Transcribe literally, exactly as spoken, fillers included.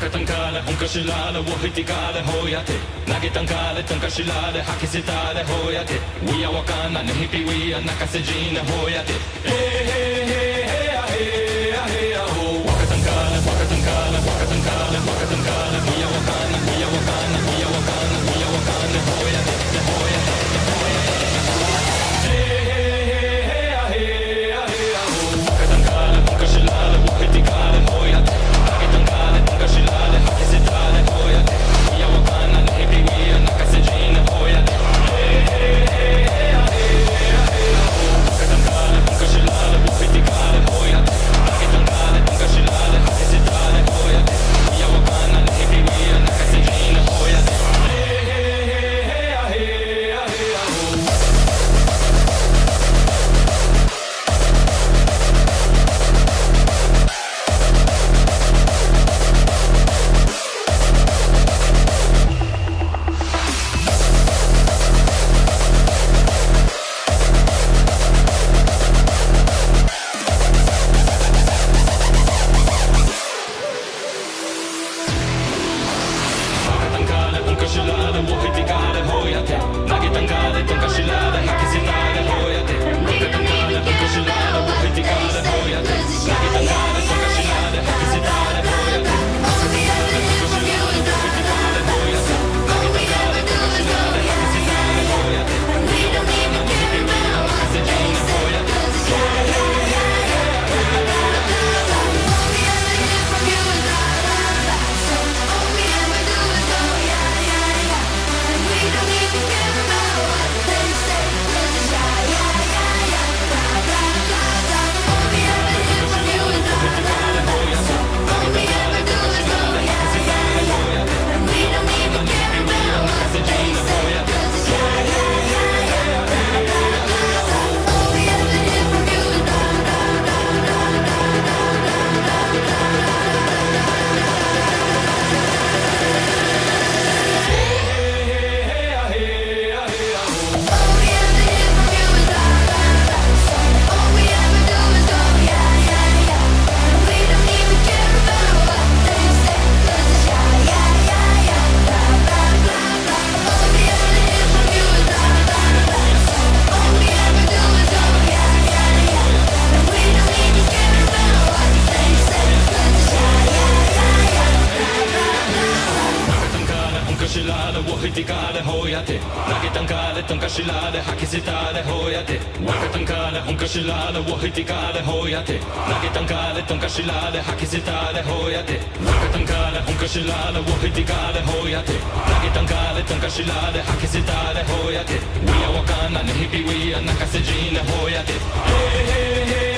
かたんかれ本かしられをひてかれほやて投げたんかれとんかしられ吐き捨てたれほやて We are わかんなねひぴ We are 泣かせじなほやて Hey hey hey hey hey hey hey ho わかたんかれわかたんかれわかたんかれわかたんかれ We are わかんな We are わかんな We are わかんな We are わかんなほやてほやてほやて Hey hey hey hey hey hey ho わかたんかれ本かしられをひてかれほやて We are わかんなねひぴ We are 泣かせじなほやて Hey hey hey